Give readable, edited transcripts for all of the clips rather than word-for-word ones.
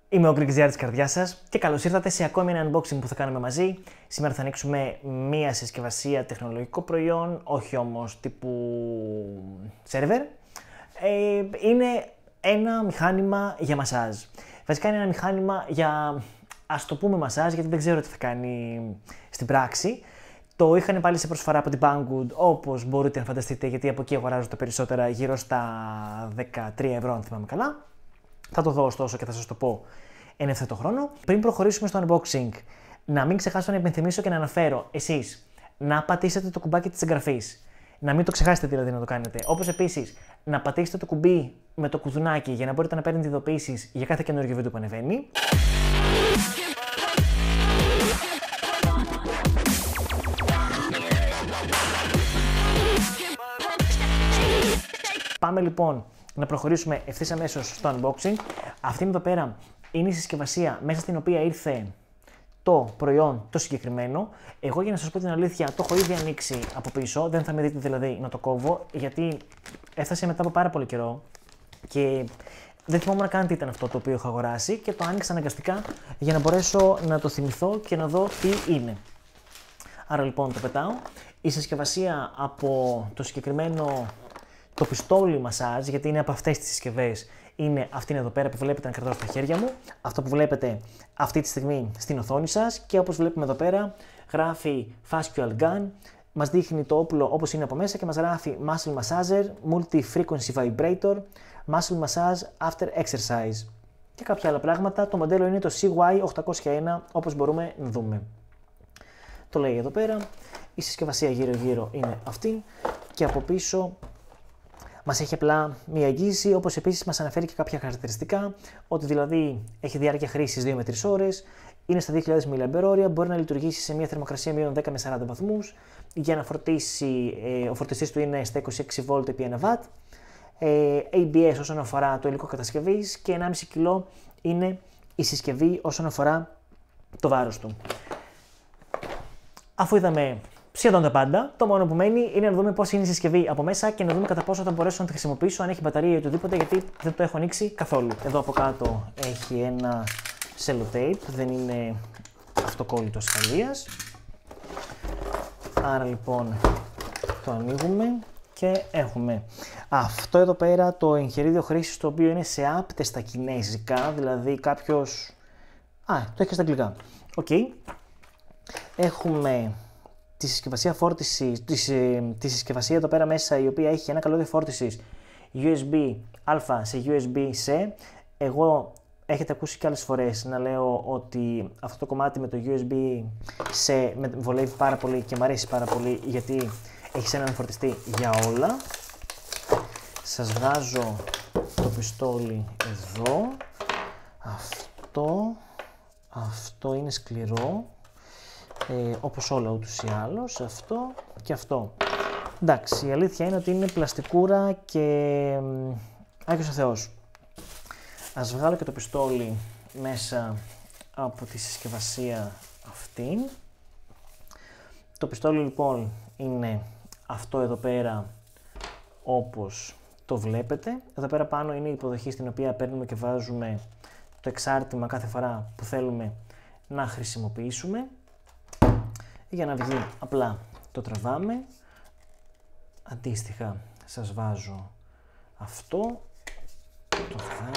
Είμαι ο Γκριγκζιάρ της καρδιάς σας και καλώς ήρθατε σε ακόμη ένα unboxing που θα κάνουμε μαζί. Σήμερα θα ανοίξουμε μία συσκευασία τεχνολογικό προϊόν, όχι όμως τύπου σερβερ. Είναι ένα μηχάνημα για μασάζ. Βασικά είναι ένα μηχάνημα για, ας το πούμε, μασάζ, γιατί δεν ξέρω τι θα κάνει στην πράξη. Το είχαν πάλι σε προσφορά από την Banggood, όπως μπορείτε να φανταστείτε, γιατί από εκεί αγοράζω τα περισσότερα, γύρω στα 13 ευρώ, αν θυμάμαι καλά. Θα το δω ωστόσο και θα σας το πω εν ευθέτω χρόνο. Πριν προχωρήσουμε στο unboxing, να μην ξεχάσω να υπενθυμίσω και να αναφέρω εσείς να πατήσετε το κουμπάκι της εγγραφής. Να μην το ξεχάσετε δηλαδή να το κάνετε. Όπως επίσης να πατήσετε το κουμπί με το κουδουνάκι για να μπορείτε να παίρνετε ειδοποιήσεις για κάθε καινούργιο βίντεο που ανεβαίνει. Πάμε λοιπόν να προχωρήσουμε ευθύς αμέσως στο unboxing. Αυτή εδώ πέρα είναι η συσκευασία μέσα στην οποία ήρθε το προϊόν το συγκεκριμένο. Εγώ, για να σας πω την αλήθεια, το έχω ήδη ανοίξει από πίσω. Δεν θα με δείτε δηλαδή να το κόβω, γιατί έφτασε μετά από πάρα πολύ καιρό και δεν θυμόμουν καν τι ήταν αυτό το οποίο έχω αγοράσει και το άνοιξα αναγκαστικά για να μπορέσω να το θυμηθώ και να δω τι είναι. Άρα λοιπόν το πετάω. Η συσκευασία από το συγκεκριμένο το πιστόλι μασάζ, γιατί είναι από αυτές τις συσκευές, είναι αυτή εδώ πέρα που βλέπετε να κρατάω στα χέρια μου. Αυτό που βλέπετε αυτή τη στιγμή στην οθόνη σας, και όπως βλέπουμε εδώ πέρα γράφει Fascial Gun, μας δείχνει το όπλο όπως είναι από μέσα και μας γράφει Muscle Massager, Multi-Frequency Vibrator, Muscle Massage After Exercise και κάποια άλλα πράγματα. Το μοντέλο είναι το CY801, όπως μπορούμε να δούμε. Το λέει εδώ πέρα. Η συσκευασία γύρω-γύρω είναι αυτή και από πίσω μας έχει απλά μία εγγύηση, όπως επίσης μας αναφέρει και κάποια χαρακτηριστικά, ότι δηλαδή έχει διάρκεια χρήσης 2 με 3 ώρες, είναι στα 2000 mAh, μπορεί να λειτουργήσει σε μία θερμοκρασία μείον 10 με 40 βαθμούς, για να φορτίσει, ο φορτιστής του είναι στα 26V επί 1W, ABS όσον αφορά το υλικό κατασκευής και 1,5 κιλό είναι η συσκευή όσον αφορά το βάρος του. Αφού είδαμε σχεδόν τα πάντα, το μόνο που μένει είναι να δούμε πώς είναι η συσκευή από μέσα και να δούμε κατά πόσο θα μπορέσω να τη χρησιμοποιήσω, αν έχει μπαταρία ή οτιδήποτε, γιατί δεν το έχω ανοίξει καθόλου. Εδώ από κάτω έχει ένα sellotape, δεν είναι αυτοκόλλητο ασφαλείας. Άρα λοιπόν το ανοίγουμε και έχουμε αυτό εδώ πέρα το εγχειρίδιο χρήσης, το οποίο είναι σε άπτες στα κινέζικα, δηλαδή κάποιος... το έχει στα αγγλικά. Έχουμε τη συσκευασία φόρτισης, τη συσκευασία εδώ πέρα μέσα, η οποία έχει ένα καλώδιο φόρτισης USB-A σε USB-C. Εγώ έχετε ακούσει και άλλες φορές να λέω ότι αυτό το κομμάτι με το USB-C με βολεύει πάρα πολύ και μου αρέσει πάρα πολύ, γιατί έχει έναν φορτιστή για όλα. Σας βγάζω το πιστόλι εδώ. Αυτό είναι σκληρό. Όπως όλα ούτως ή άλλως, αυτό και αυτό. Εντάξει, η αλήθεια είναι ότι είναι πλαστικούρα και Άγιος ο Θεός. Ας βγάλω και το πιστόλι μέσα από τη συσκευασία αυτή. Το πιστόλι λοιπόν είναι αυτό εδώ πέρα, όπως το βλέπετε. Εδώ πέρα πάνω είναι η υποδοχή στην οποία παίρνουμε και βάζουμε το εξάρτημα κάθε φορά που θέλουμε να χρησιμοποιήσουμε. Για να βγει απλά το τραβάμε, αντίστοιχα σας βάζω αυτό, το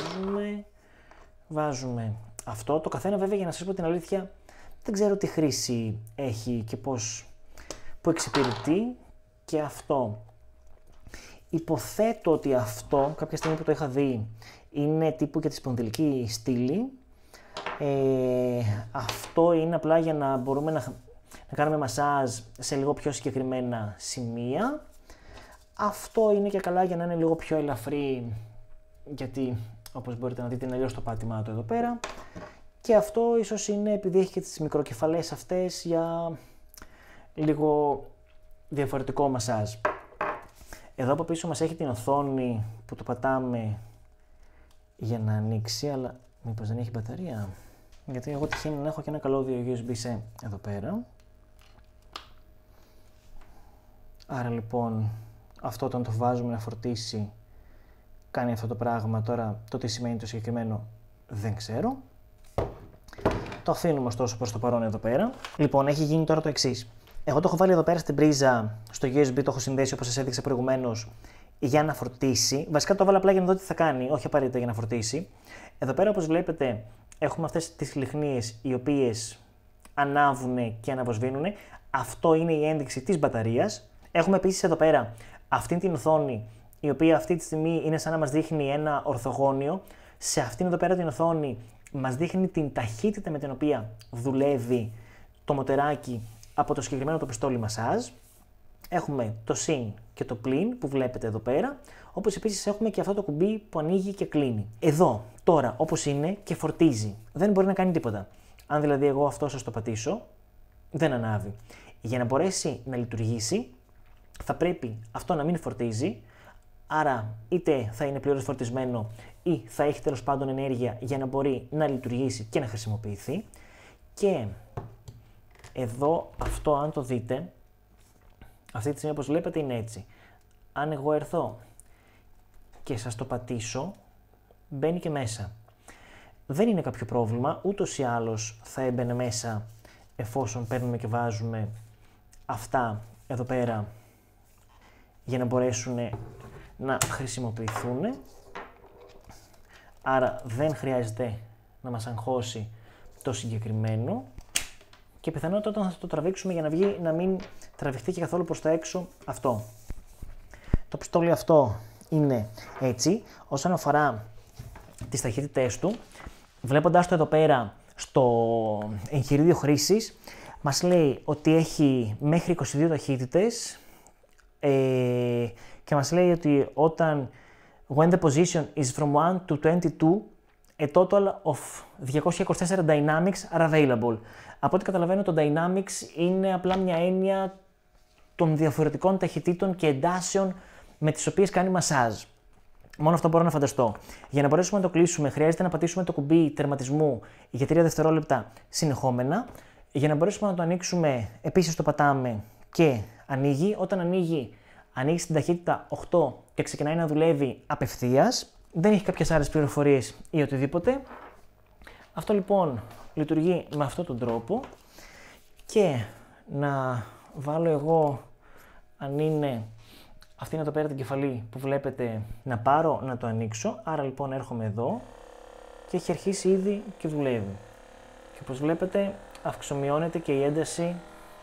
βάζουμε αυτό, το καθένα βέβαια, για να σας πω την αλήθεια δεν ξέρω τι χρήση έχει και που εξυπηρετεί, και αυτό υποθέτω ότι αυτό κάποια στιγμή που το είχα δει είναι τύπου για τη σπονδυλική στήλη. Αυτό είναι απλά για να μπορούμε να κάνουμε μασάζ σε λίγο πιο συγκεκριμένα σημεία. Αυτό είναι και καλά για να είναι λίγο πιο ελαφρύ, γιατί όπως μπορείτε να δείτε είναι αλλιώς το πάτημά του εδώ πέρα. Και αυτό ίσως είναι επειδή έχει και τις μικροκεφαλές αυτές, για λίγο διαφορετικό μασάζ. Εδώ από πίσω μας έχει την οθόνη που το πατάμε για να ανοίξει, αλλά μήπως δεν έχει μπαταρία, γιατί εγώ τυχαίνει να έχω και ένα καλώδιο USB-C εδώ πέρα. Άρα λοιπόν αυτό όταν το βάζουμε να φορτίσει κάνει αυτό το πράγμα. Τώρα το τι σημαίνει το συγκεκριμένο δεν ξέρω. Το αφήνουμε ωστόσο προς το παρόν εδώ πέρα. Λοιπόν, έχει γίνει τώρα το εξής. Εγώ το έχω βάλει εδώ πέρα στην πρίζα, στο USB το έχω συνδέσει όπως σας έδειξα προηγουμένως για να φορτίσει. Βασικά το έβαλα απλά για να δω τι θα κάνει, όχι απαραίτητα για να φορτίσει. Εδώ πέρα όπως βλέπετε έχουμε αυτές τις λιχνίες οι οποίες ανάβουν και αναβοσβήνουν. Αυτό είναι η ένδειξη της μπαταρίας. Έχουμε επίσης εδώ πέρα αυτή την οθόνη η οποία αυτή τη στιγμή είναι σαν να μας δείχνει ένα ορθογώνιο. Σε αυτήν εδώ πέρα την οθόνη μας δείχνει την ταχύτητα με την οποία δουλεύει το μοτεράκι από το συγκεκριμένο το πιστόλι μασάζ. Έχουμε το συν και το πλην που βλέπετε εδώ πέρα, όπως επίσης έχουμε και αυτό το κουμπί που ανοίγει και κλείνει. Εδώ, τώρα, όπως είναι και φορτίζει. Δεν μπορεί να κάνει τίποτα. Αν δηλαδή εγώ αυτό σας το πατήσω, δεν ανάβει. Για να μπορέσει να λειτουργήσει, θα πρέπει αυτό να μην φορτίζει, άρα είτε θα είναι πλήρως φορτισμένο ή θα έχει τέλος πάντων ενέργεια για να μπορεί να λειτουργήσει και να χρησιμοποιηθεί. Και εδώ αυτό αν το δείτε, αυτή τη στιγμή όπως βλέπετε είναι έτσι. Αν εγώ έρθω και σας το πατήσω, μπαίνει και μέσα. Δεν είναι κάποιο πρόβλημα, ούτως ή άλλως θα έμπαινε μέσα εφόσον παίρνουμε και βάζουμε αυτά εδώ πέρα για να μπορέσουν να χρησιμοποιηθούν. Άρα δεν χρειάζεται να μας αγχώσει το συγκεκριμένο και πιθανότατα όταν θα το τραβήξουμε για να βγει να μην τραβηχτεί και καθόλου προς τα έξω αυτό. Το πιστόλι αυτό είναι έτσι. Όσον αφορά τις ταχύτητες του, βλέποντας το εδώ πέρα στο εγχειρίδιο χρήσης, μας λέει ότι έχει μέχρι 22 ταχύτητες και μας λέει ότι όταν when the position is from 1 to 22, a total of 224 dynamics are available. Από ό,τι καταλαβαίνω το dynamics είναι απλά μια έννοια των διαφορετικών ταχυτήτων και εντάσεων με τις οποίες κάνει μασάζ. Μόνο αυτό μπορώ να φανταστώ. Για να μπορέσουμε να το κλείσουμε, χρειάζεται να πατήσουμε το κουμπί τερματισμού για 3 δευτερόλεπτα συνεχόμενα. Για να μπορέσουμε να το ανοίξουμε, επίσης το πατάμε και ανοίγει. Όταν ανοίγει στην ταχύτητα 8 και ξεκινάει να δουλεύει απευθείας. Δεν έχει κάποιες άλλες πληροφορίες ή οτιδήποτε. Αυτό λοιπόν λειτουργεί με αυτόν τον τρόπο. Και να βάλω εγώ, αν είναι αυτή είναι εδώ πέρα την κεφαλή που βλέπετε, να πάρω να το ανοίξω. Άρα λοιπόν έρχομαι εδώ και έχει αρχίσει ήδη και δουλεύει. Και όπως βλέπετε αυξομειώνεται και η ένταση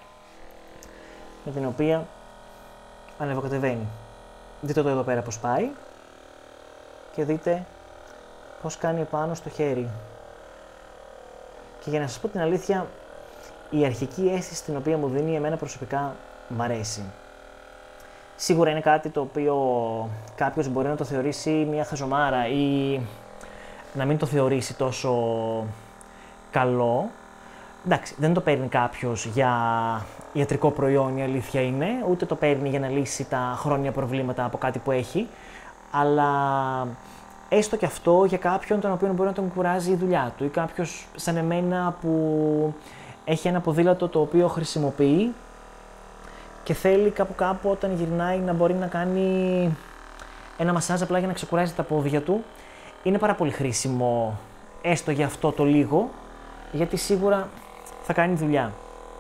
με την οποία ανεβοκατεβαίνει. Δείτε το εδώ πέρα πώς πάει και δείτε πώς κάνει επάνω στο χέρι. Και για να σας πω την αλήθεια, η αρχική αίσθηση την οποία μου δίνει εμένα προσωπικά μ' αρέσει. Σίγουρα είναι κάτι το οποίο κάποιος μπορεί να το θεωρήσει μια χαζομάρα ή να μην το θεωρήσει τόσο καλό. Εντάξει, δεν το παίρνει κάποιος για ιατρικό προϊόν, η αλήθεια είναι, ούτε το παίρνει για να λύσει τα χρόνια προβλήματα από κάτι που έχει, αλλά έστω και αυτό για κάποιον τον οποίο μπορεί να τον κουράζει η δουλειά του ή κάποιος σαν εμένα που έχει ένα ποδήλατο το οποίο χρησιμοποιεί και θέλει κάπου όταν γυρνάει να μπορεί να κάνει ένα μασάζ απλά για να ξεκουράζει τα πόδια του. Είναι πάρα πολύ χρήσιμο έστω για αυτό το λίγο, γιατί σίγουρα θα κάνει δουλειά.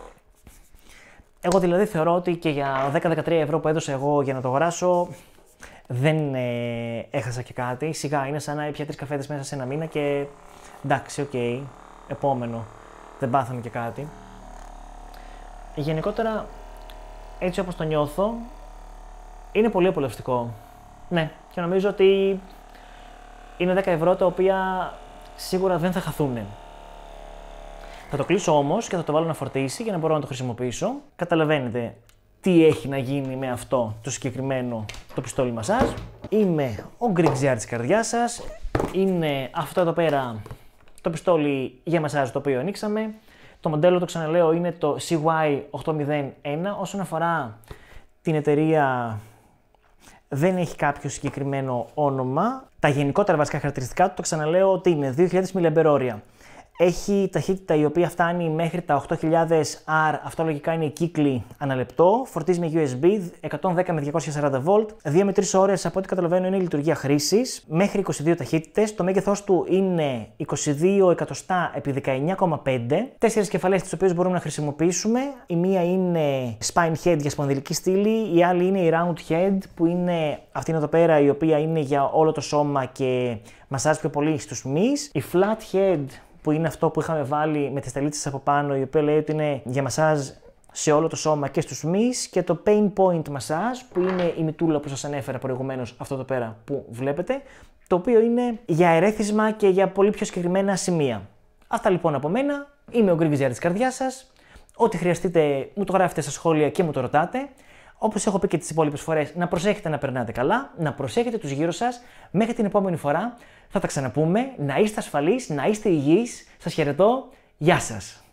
Εγώ δηλαδή θεωρώ ότι και για 10-13 ευρώ που έδωσα εγώ για να το αγοράσω δεν έχασα και κάτι. Σιγά είναι σαν να έπια 3 καφέδες μέσα σε ένα μήνα και εντάξει, οκ, επόμενο, δεν πάθαμε και κάτι. Γενικότερα, έτσι όπως το νιώθω, είναι πολύ απολαυστικό. Ναι, και νομίζω ότι είναι 10 ευρώ τα οποία σίγουρα δεν θα χαθούν. Θα το κλείσω όμως και θα το βάλω να φορτίσει για να μπορώ να το χρησιμοποιήσω. Καταλαβαίνετε τι έχει να γίνει με αυτό το συγκεκριμένο το πιστόλι μασάζ. Είμαι ο GreekZR της καρδιάς σας. Είναι αυτό εδώ πέρα το πιστόλι για μασάζ το οποίο ανοίξαμε. Το μοντέλο, το ξαναλέω, είναι το CY801. Όσον αφορά την εταιρεία, δεν έχει κάποιο συγκεκριμένο όνομα. Τα γενικότερα βασικά χαρακτηριστικά του, το ξαναλέω, ότι είναι 2000 mAh. Έχει ταχύτητα η οποία φτάνει μέχρι τα 8000R, αυτό λογικά είναι οι κύκλοι ανά λεπτό. Φορτίζει με USB 110 με 240V. 2 με 3 ώρες από ό,τι καταλαβαίνω είναι η λειτουργία χρήσης. Μέχρι 22 ταχύτητες. Το μέγεθός του είναι 22 εκατοστά επί 19,5. 4 κεφαλές τις οποίες μπορούμε να χρησιμοποιήσουμε. Η μία είναι spine head για σπονδυλική στήλη, η άλλη είναι η round head που είναι αυτή εδώ πέρα η οποία είναι για όλο το σώμα και μασάζ πιο πολύ στους μυς. Η flat head που είναι αυτό που είχαμε βάλει με τις τελίτσες από πάνω, η οποία λέει ότι είναι για μασάζ σε όλο το σώμα και στους μυς, και το pain point massage που είναι η μητούλα που σας ανέφερα προηγουμένως, αυτό εδώ πέρα που βλέπετε, το οποίο είναι για ερέθισμα και για πολύ πιο συγκεκριμένα σημεία. Αυτά λοιπόν από μένα. Είμαι ο Γκρίγκης της καρδιάς σας. Ό,τι χρειαστείτε μου το γράφετε στα σχόλια και μου το ρωτάτε. Όπως έχω πει και τις υπόλοιπες φορές, να προσέχετε να περνάτε καλά, να προσέχετε τους γύρω σας. Μέχρι την επόμενη φορά θα τα ξαναπούμε. Να είστε ασφαλείς, να είστε υγιείς. Σας χαιρετώ. Γεια σας.